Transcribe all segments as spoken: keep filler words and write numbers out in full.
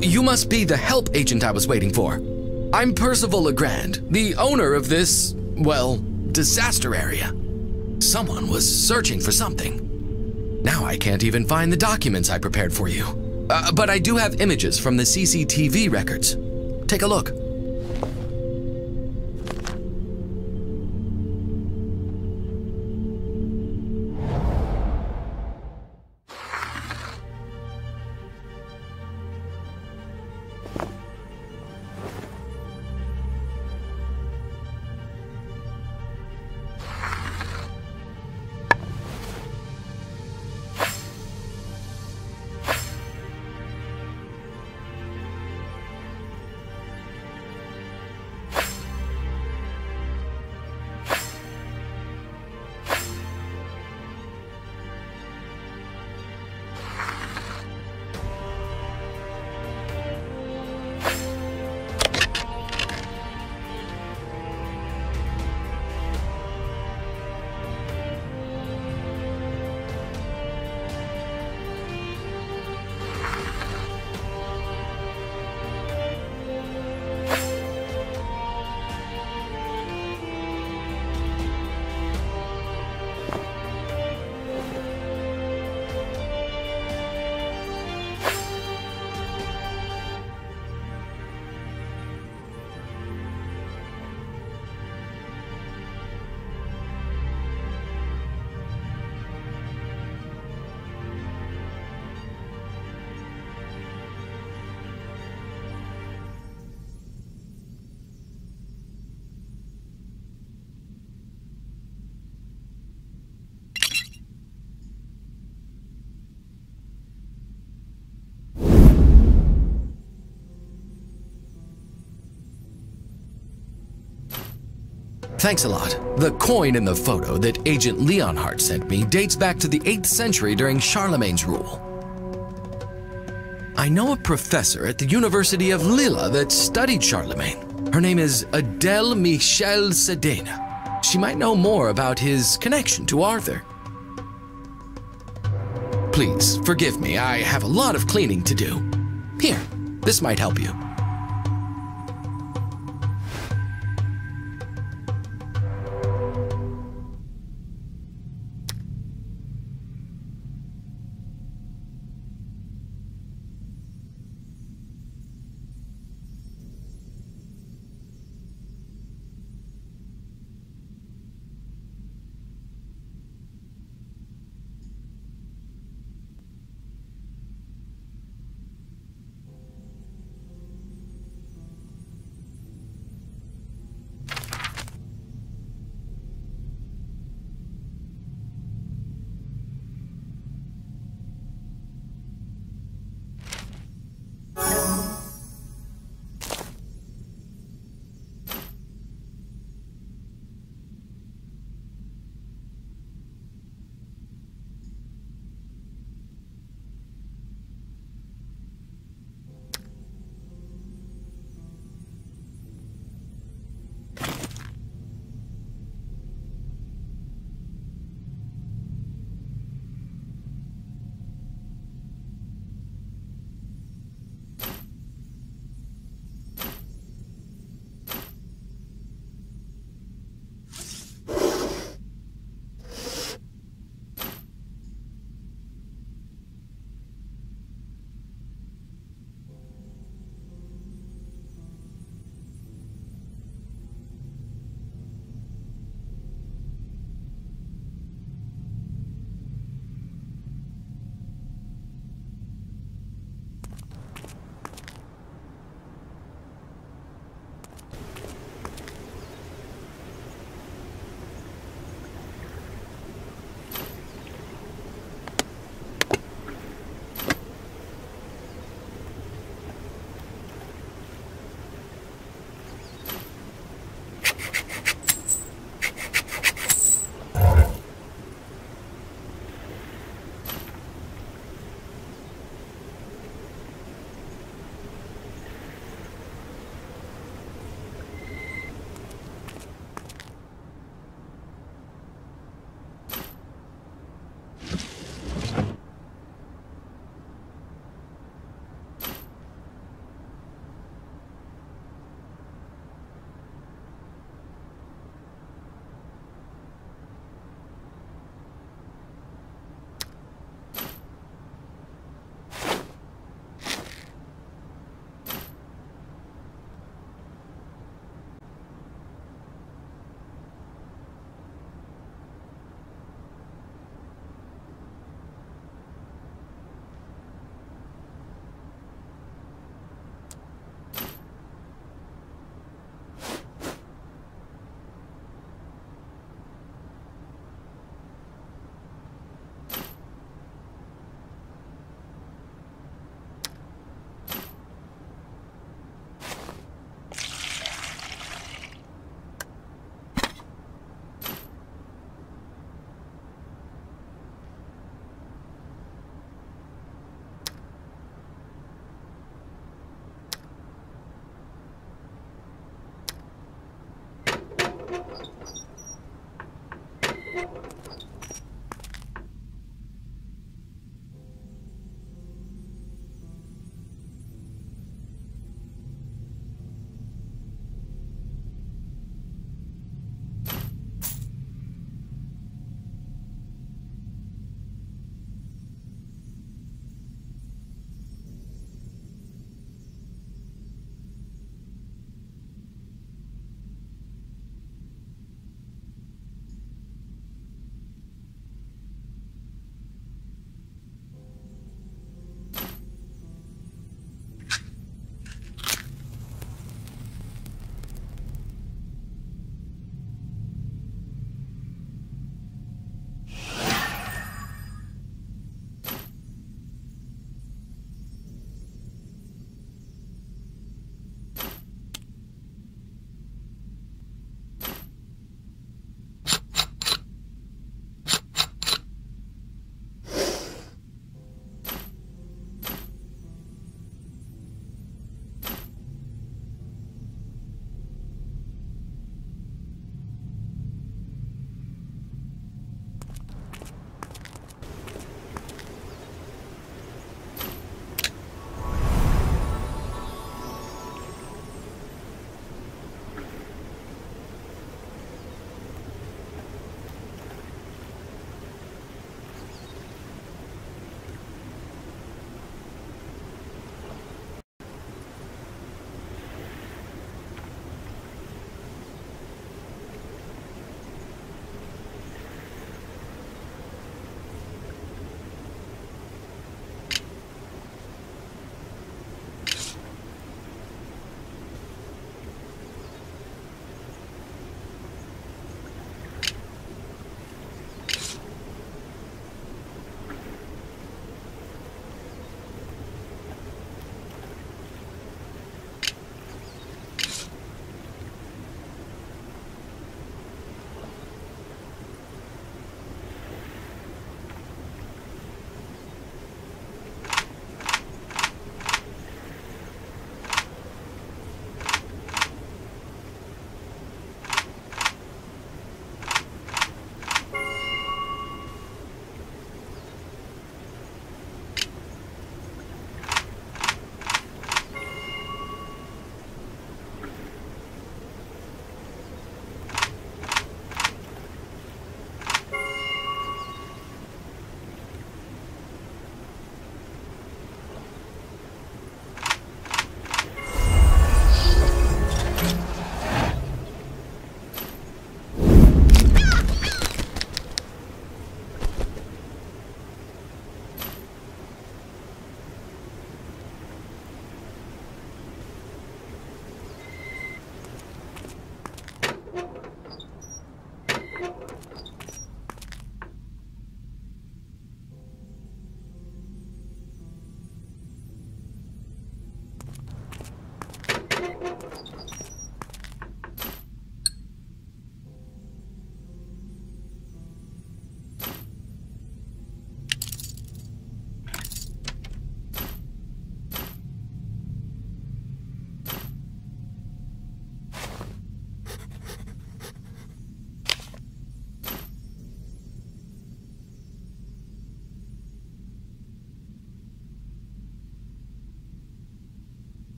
you must be the H E L P agent I was waiting for. I'm Percival Legrand, the owner of this, well, disaster area. Someone was searching for something. Now I can't even find the documents I prepared for you. Uh, but I do have images from the C C T V records. Take a look. Thanks a lot. The coin in the photo that Agent Leonhardt sent me dates back to the eighth century during Charlemagne's rule. I know a professor at the University of Lille that studied Charlemagne. Her name is Adele Michel Sedena. She might know more about his connection to Arthur. Please, forgive me, I have a lot of cleaning to do. Here, this might help you.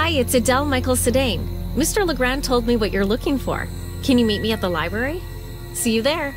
Hi, it's Adele Michael Sedain. Mister Legrand told me what you're looking for. Can you meet me at the library? See you there.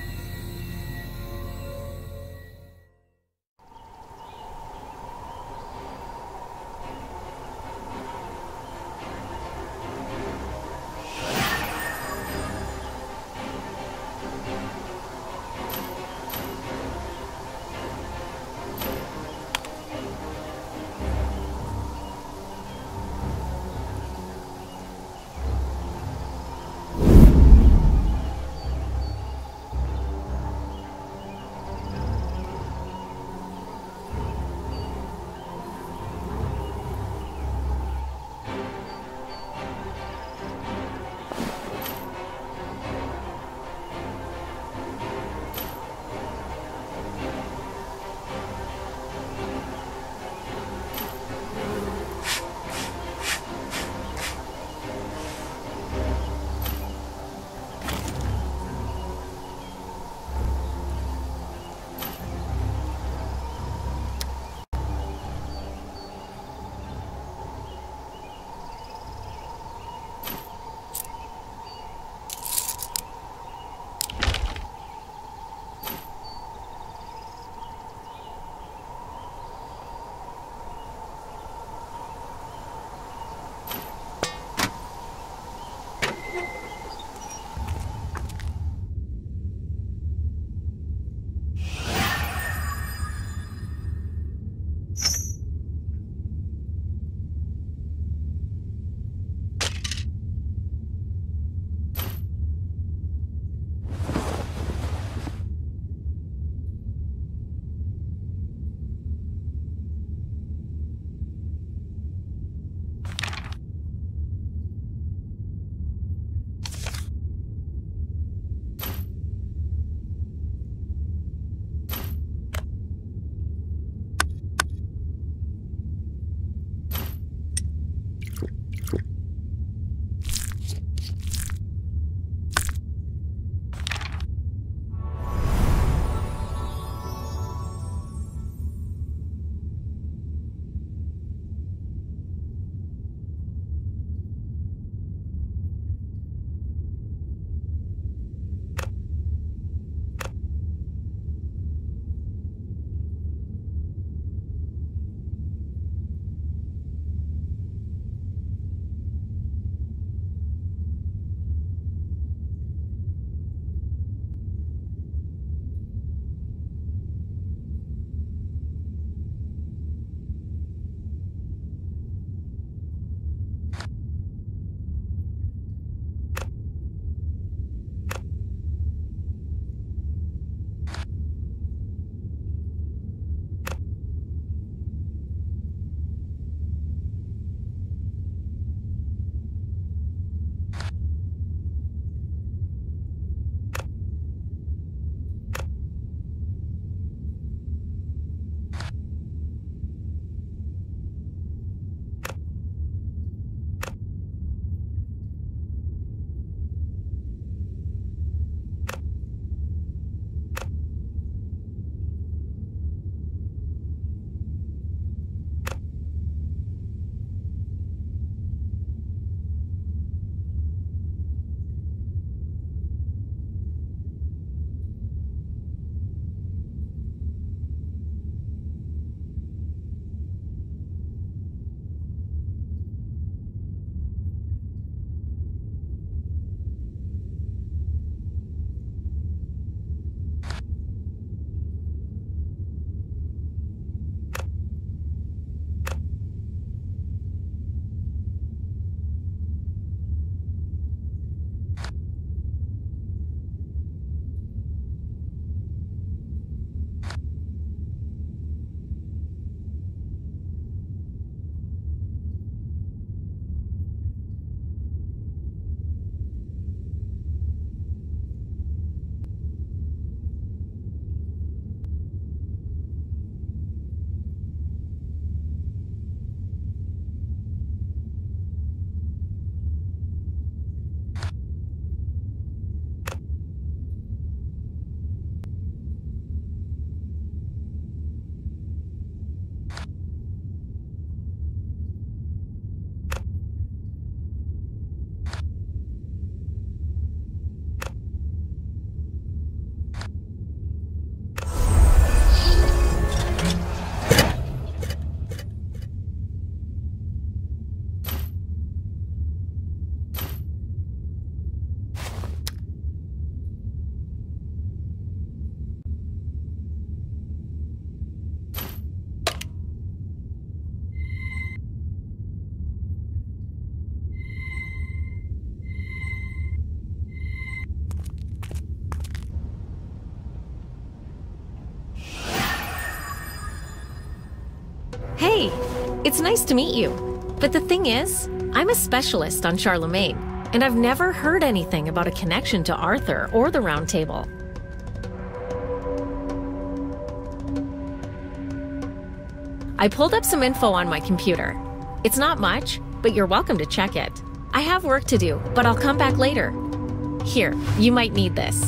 Hey, it's nice to meet you. But the thing is, I'm a specialist on Charlemagne, and I've never heard anything about a connection to Arthur or the Round Table. I pulled up some info on my computer. It's not much, but you're welcome to check it. I have work to do, but I'll come back later. Here, you might need this.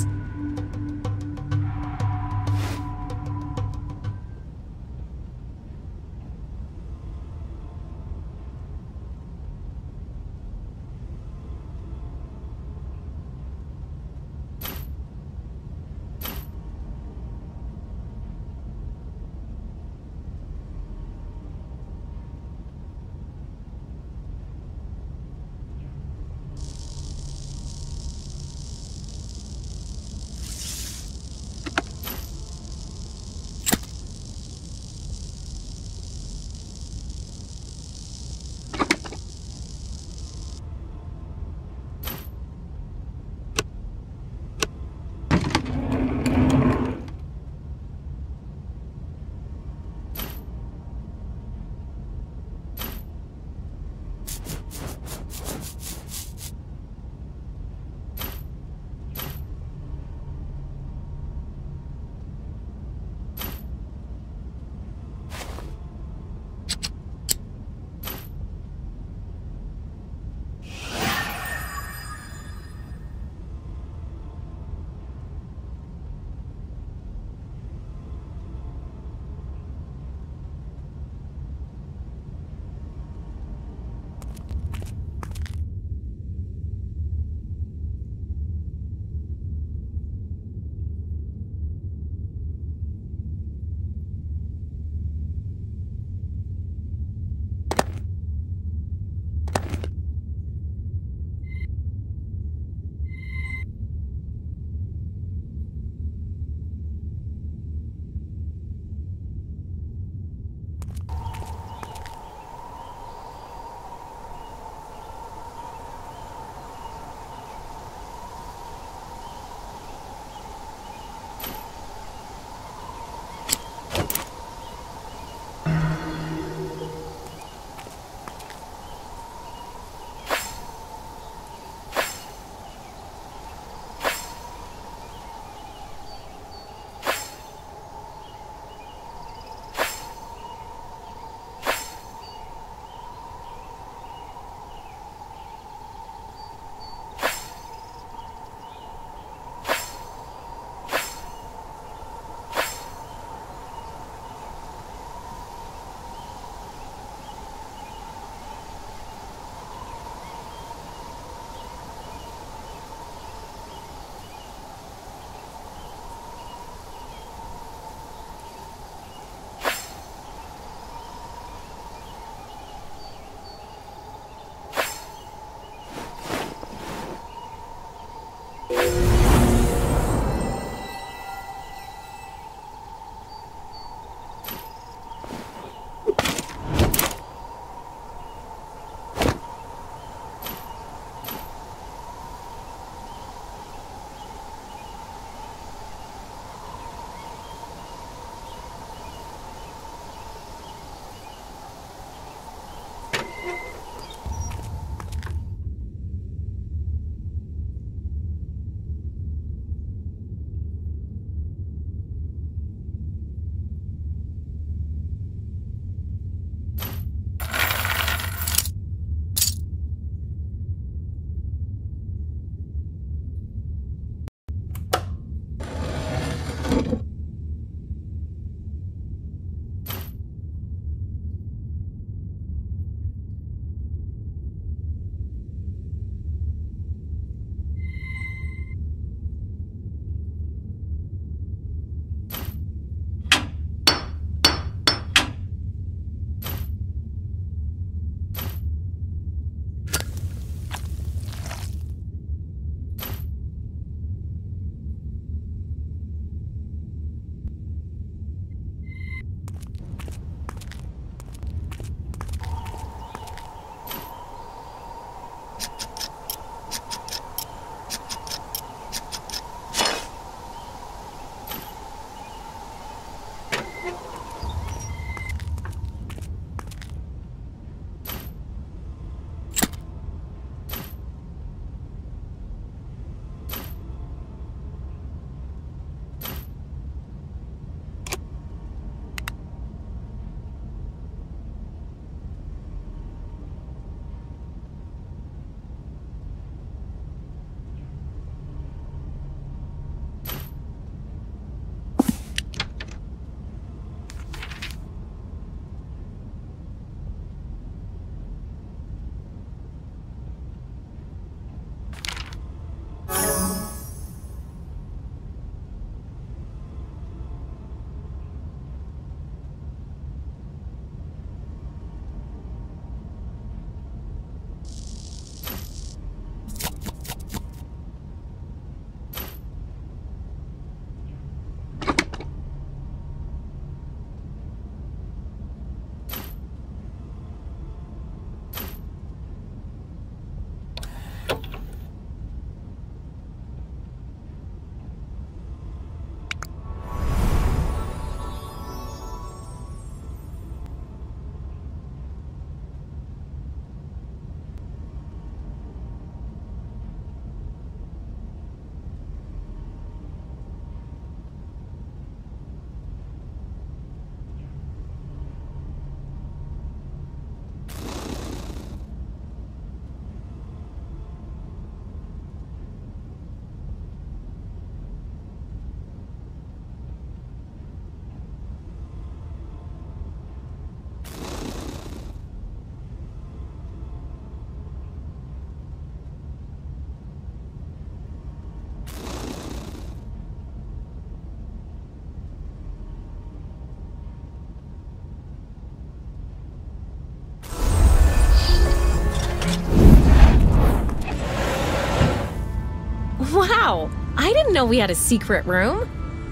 Wow! I didn't know we had a secret room.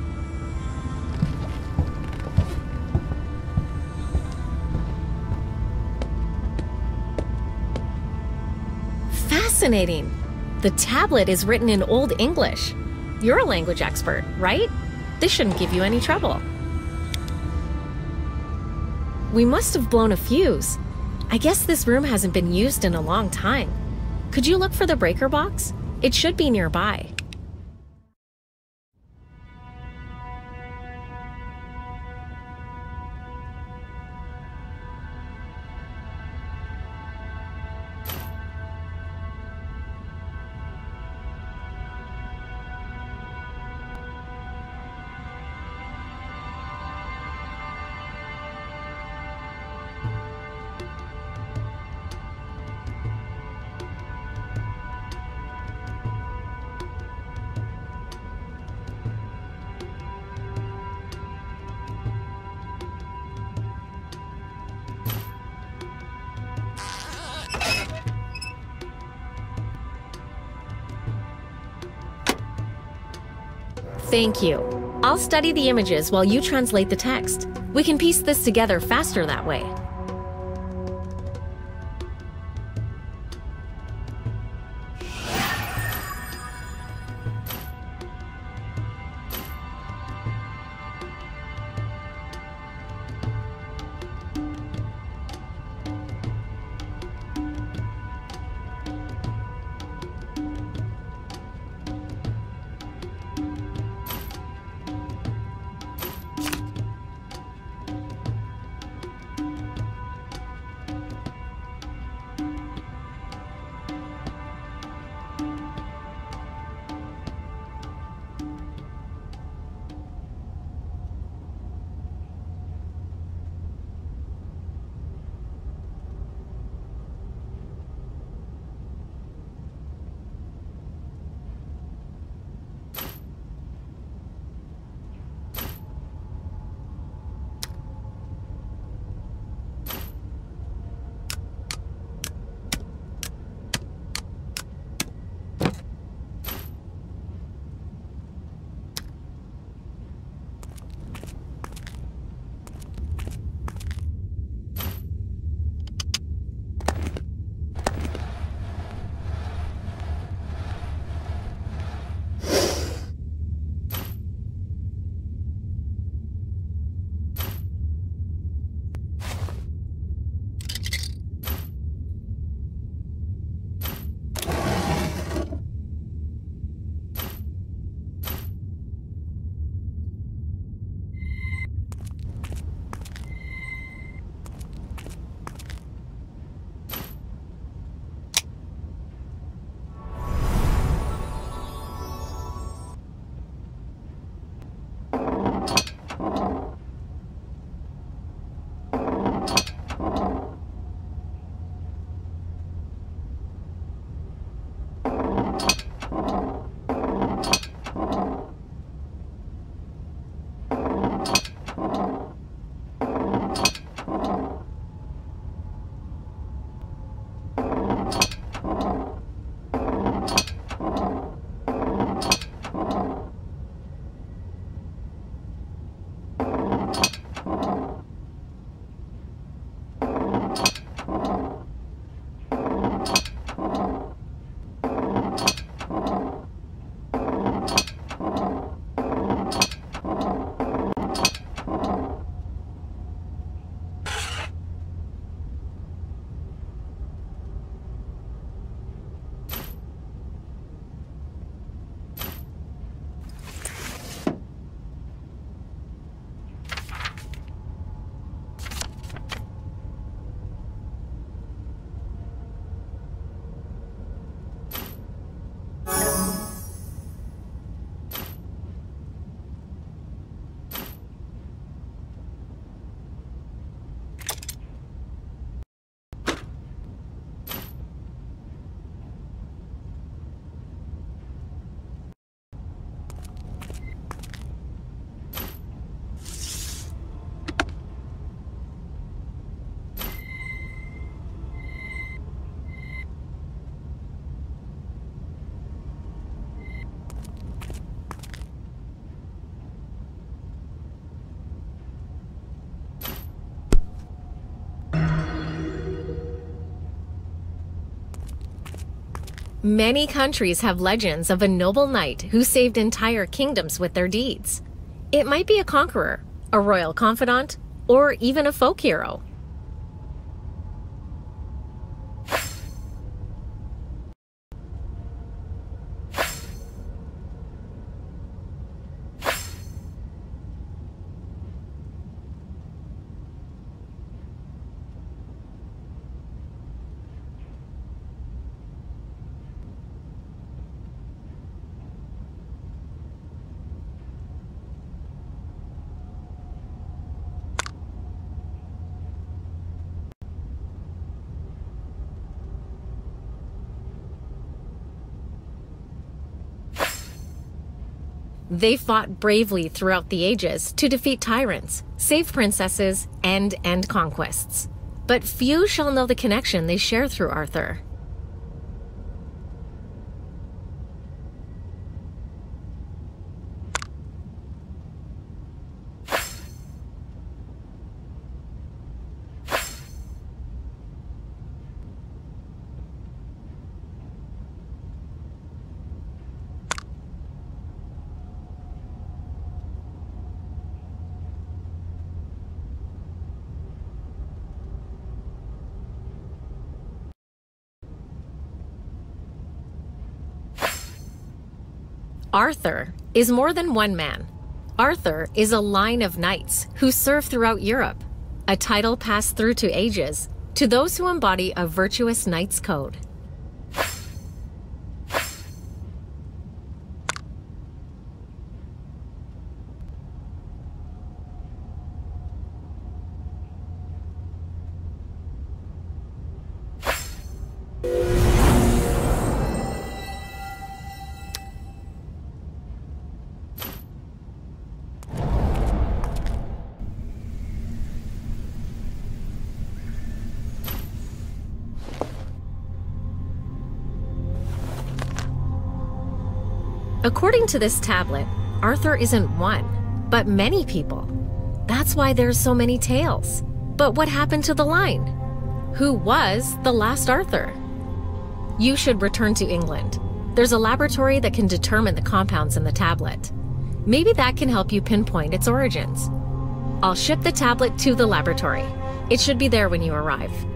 Fascinating. The tablet is written in Old English. You're a language expert, right? This shouldn't give you any trouble. We must have blown a fuse. I guess this room hasn't been used in a long time. Could you look for the breaker box? It should be nearby. Thank you. I'll study the images while you translate the text. We can piece this together faster that way. Many countries have legends of a noble knight who saved entire kingdoms with their deeds. It might be a conqueror, a royal confidant, or even a folk hero. They fought bravely throughout the ages to defeat tyrants, save princesses, and end conquests. But few shall know the connection they share through Arthur. Arthur is more than one man. Arthur is a line of knights who serve throughout Europe, a title passed through to ages to those who embody a virtuous knight's code. According to this tablet, Arthur isn't one, but many people. That's why there's so many tales. But what happened to the line? Who was the last Arthur? You should return to England. There's a laboratory that can determine the compounds in the tablet. Maybe that can help you pinpoint its origins. I'll ship the tablet to the laboratory. It should be there when you arrive.